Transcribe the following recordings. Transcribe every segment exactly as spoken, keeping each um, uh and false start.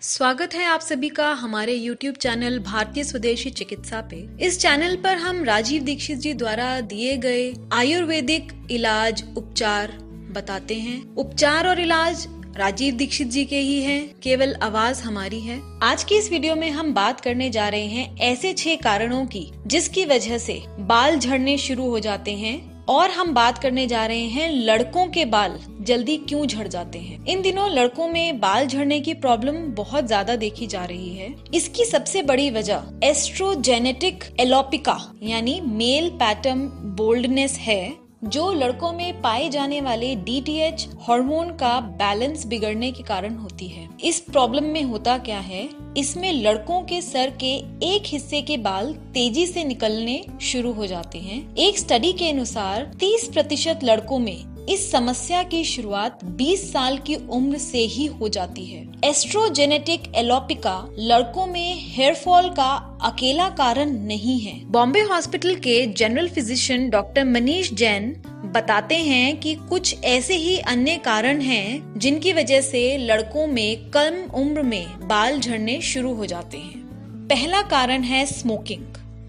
स्वागत है आप सभी का हमारे YouTube चैनल भारतीय स्वदेशी चिकित्सा पे। इस चैनल पर हम राजीव दीक्षित जी द्वारा दिए गए आयुर्वेदिक इलाज उपचार बताते हैं। उपचार और इलाज राजीव दीक्षित जी के ही हैं, केवल आवाज हमारी है। आज की इस वीडियो में हम बात करने जा रहे हैं ऐसे छह कारणों की जिसकी वजह से बाल झड़ने शुरू हो जाते हैं, और हम बात करने जा रहे हैं लड़कों के बाल जल्दी क्यों झड़ जाते हैं। इन दिनों लड़कों में बाल झड़ने की प्रॉब्लम बहुत ज्यादा देखी जा रही है। इसकी सबसे बड़ी वजह एस्ट्रोजेनेटिक एलोपिका यानी मेल पैटर्न बोल्डनेस है, जो लड़कों में पाए जाने वाले डी टी एच हार्मोन का बैलेंस बिगड़ने के कारण होती है। इस प्रॉब्लम में होता क्या है, इसमें लड़कों के सर के एक हिस्से के बाल तेजी से निकलने शुरू हो जाते हैं। एक स्टडी के अनुसार तीस प्रतिशत लड़कों में इस समस्या की शुरुआत बीस साल की उम्र से ही हो जाती है। एस्ट्रोजेनेटिक एलोपिका लड़कों में हेयर फॉल का अकेला कारण नहीं है। बॉम्बे हॉस्पिटल के general physician doctor Manish Jain बताते हैं कि कुछ ऐसे ही अन्य कारण हैं जिनकी वजह से लड़कों में कम उम्र में बाल झड़ने शुरू हो जाते हैं। पहला कारण है स्मोकिंग।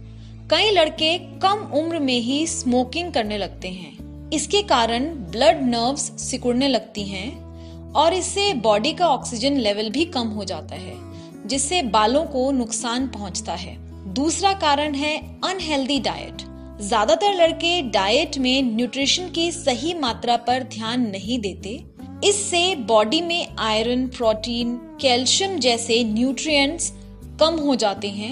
कई लड़के कम उम्र में ही स्मोकिंग करने लगते हैं। इसके कारण ब्लड नर्व्स सिकुड़ने लगती हैं और इससे बॉडी का ऑक्सीजन लेवल भी कम हो जाता है, जिससे बालों को नुकसान पहुंचता है। दूसरा कारण है अनहेल्दी डाइट। ज्यादातर लड़के डाइट में न्यूट्रिशन की सही मात्रा पर ध्यान नहीं देते। इससे बॉडी में आयरन, प्रोटीन, कैल्शियम जैसे न्यूट्रिएंट्स कम हो जाते हैं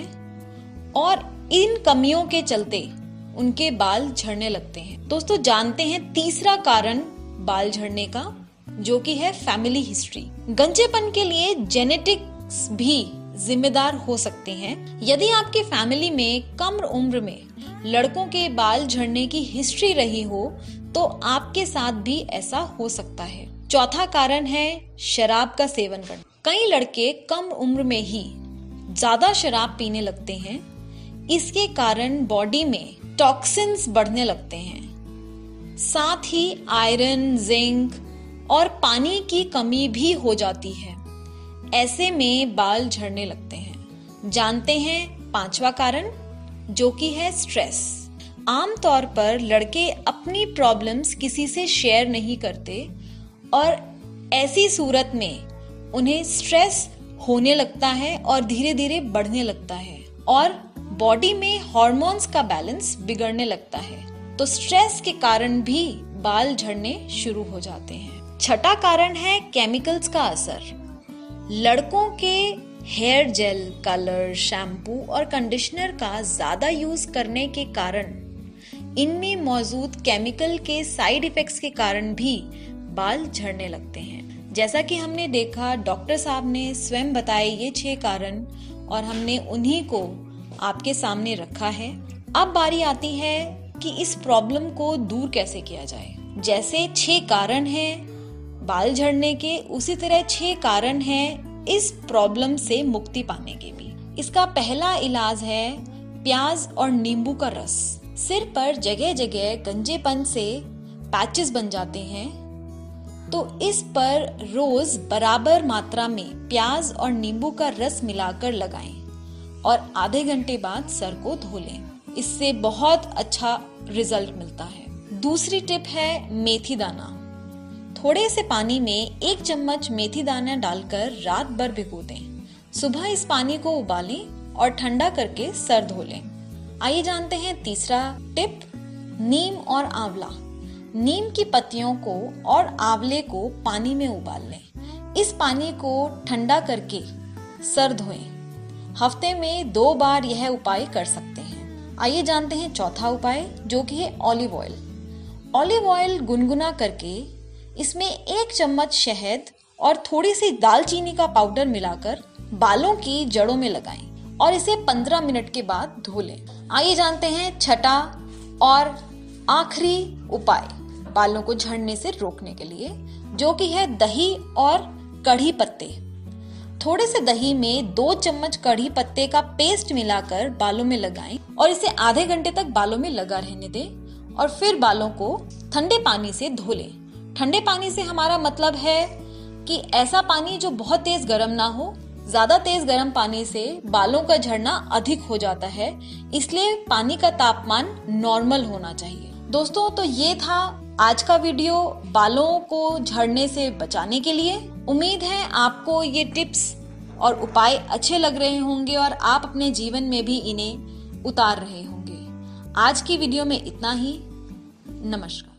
और इन कमियों के चलते उनके बाल झड़ने लगते हैं। दोस्तों, जानते हैं तीसरा कारण बाल झड़ने का, जो कि है फैमिली हिस्ट्री। गंजेपन के लिए जेनेटिक्स भी जिम्मेदार हो सकते हैं। यदि आपके फैमिली में कम उम्र में लड़कों के बाल झड़ने की हिस्ट्री रही हो तो आपके साथ भी ऐसा हो सकता है। चौथा कारण है शराब का सेवन करना। कई लड़के कम उम्र में ही ज्यादा शराब पीने लगते हैं। इसके कारण बॉडी में टॉक्सिन्स बढ़ने लगते हैं। साथ ही आयरन, जिंक और पानी की कमी भी हो जाती है। ऐसे में बाल झड़ने लगते हैं। जानते हैं पांचवा कारण, जो कि है स्ट्रेस। आमतौर पर लड़के अपनी प्रॉब्लम्स किसी से शेयर नहीं करते और ऐसी सूरत में उन्हें स्ट्रेस होने लगता है और धीरे धीरे बढ़ने लगता है और बॉडी में हार्मोन्स का बैलेंस बिगड़ने लगता है। तो स्ट्रेस के कारण भी बाल झड़ने शुरू हो जाते हैं। छठा कारण है केमिकल्स का असर। लड़कों के हेयर जेल, कलर, शैम्पू और कंडीशनर का ज्यादा यूज करने के कारण इनमें मौजूद केमिकल के साइड इफेक्ट्स के कारण भी बाल झड़ने लगते हैं। जैसा कि हमने देखा, डॉक्टर साहब ने स्वयं बताए ये छह कारण और हमने उन्हीं को आपके सामने रखा है। अब बारी आती है कि इस प्रॉब्लम को दूर कैसे किया जाए। जैसे छह कारण हैं बाल झड़ने के, उसी तरह छह कारण हैं इस प्रॉब्लम से मुक्ति पाने के भी। इसका पहला इलाज है प्याज और नींबू का रस। सिर पर जगह जगह गंजेपन से पैचेस बन जाते हैं, तो इस पर रोज बराबर मात्रा में प्याज और नींबू का रस मिलाकर लगाएं और आधे घंटे बाद सर को धो लें। इससे बहुत अच्छा रिजल्ट मिलता है। दूसरी टिप है मेथी दाना। थोड़े से पानी में एक चम्मच मेथी दाना डालकर रात भर भिगो दें। सुबह इस पानी को उबालें और ठंडा करके सर धो लें। आइए जानते हैं तीसरा टिप, नीम और आंवला। नीम की पत्तियों को और आंवले को पानी में उबाल लें। इस पानी को ठंडा करके सर धोएं। हफ्ते में दो बार यह उपाय कर सकते हैं। आइए जानते हैं चौथा उपाय, जो कि है ऑलिव ऑयल। ऑलिव ऑयल गुनगुना करके इसमें एक चम्मच शहद और थोड़ी सी दालचीनी का पाउडर मिलाकर बालों की जड़ों में लगाएं और इसे पंद्रह मिनट के बाद धो लें। आइए जानते हैं छठा और आखिरी उपाय बालों को झड़ने से रोकने के लिए, जो कि है दही और कढ़ी पत्ते। थोड़े से दही में दो चम्मच कढ़ी पत्ते का पेस्ट मिलाकर बालों में लगाएं और इसे आधे घंटे तक बालों में लगा रहने दें और फिर बालों को ठंडे पानी से धो लें। ठंडे पानी से हमारा मतलब है कि ऐसा पानी जो बहुत तेज गर्म ना हो, ज्यादा तेज गर्म पानी से बालों का झड़ना अधिक हो जाता है, इसलिए पानी का तापमान नॉर्मल होना चाहिए। दोस्तों, तो ये था आज का वीडियो बालों को झड़ने से बचाने के लिए। उम्मीद है आपको ये टिप्स और उपाय अच्छे लग रहे होंगे और आप अपने जीवन में भी इन्हें उतार रहे होंगे। आज की वीडियो में इतना ही। नमस्कार।